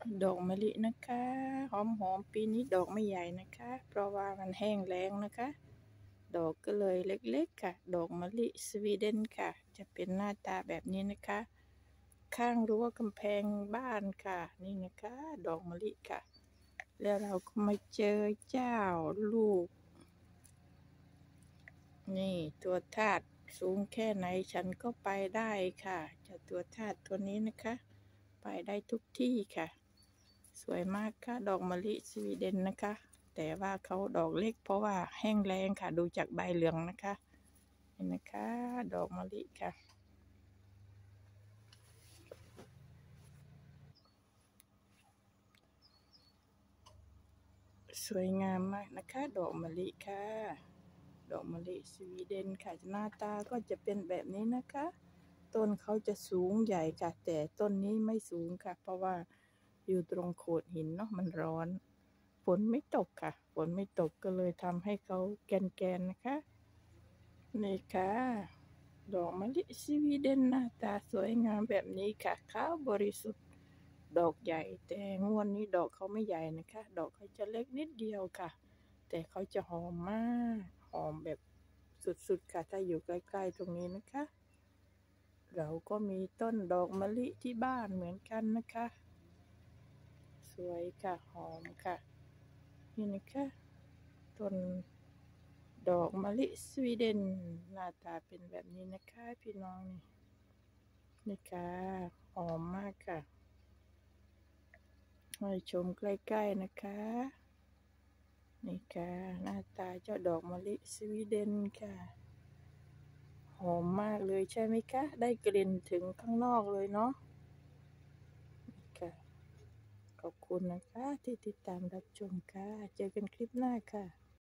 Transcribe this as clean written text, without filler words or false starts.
ดอกมะลินะคะหอมปีนี้ดอกไม่ใหญ่นะคะเพราะว่ามันแห้งแล้งนะคะดอกก็เลยเล็กๆค่ะดอกมะลิสวีเดนค่ะจะเป็นหน้าตาแบบนี้นะคะข้างรั้วกำแพงบ้านค่ะนี่นะคะดอกมะลิค่ะแล้วเราก็มาเจอเจ้าลูกนี่ตัวทาสสูงแค่ไหนฉันก็ไปได้ค่ะเจ้าตัวทาสตัวนี้นะคะไปได้ทุกที่ค่ะสวยมากค่ะดอกมะลิสวีเดนนะคะแต่ว่าเขาดอกเล็กเพราะว่าแห้งแล้งค่ะดูจากใบเหลืองนะคะเห็นนะคะดอกมะลิค่ะสวยงามมากนะคะดอกมะลิค่ะดอกมะลิสวีเดนค่ะหน้าตาก็จะเป็นแบบนี้นะคะต้นเขาจะสูงใหญ่ค่ะแต่ต้นนี้ไม่สูงค่ะเพราะว่าอยู่ตรงโขดหินเนาะมันร้อนฝนไม่ตกค่ะฝนไม่ตกก็เลยทำให้เขาแกนๆนะคะนี่ค่ะดอกมะลิสวีเดนหน้าตาสวยงามแบบนี้ค่ะขาวบริสุทธิ์ดอกใหญ่แต่งวดนี้ดอกเขาไม่ใหญ่นะคะดอกเขาจะเล็กนิดเดียวค่ะแต่เขาจะหอมมากหอมแบบสุดๆค่ะถ้าอยู่ใกล้ๆตรงนี้นะคะเราก็มีต้นดอกมะลิที่บ้านเหมือนกันนะคะสวยค่ะหอมค่ะนี่นะคะต้นดอกมะลิสวีเดนหน้าตาเป็นแบบนี้นะคะพี่น้องนี่ค่ะหอมมากค่ะให้ชมใกล้ๆนะคะนี่ค่ะหน้าตาเจ้าดอกมะลิสวีเดนค่ะหอมมากเลยใช่ไหมคะได้กลิ่นถึงข้างนอกเลยเนาะค่ะขอบคุณนะคะที่ติดตามรับชมค่ะเจอกันคลิปหน้าค่ะ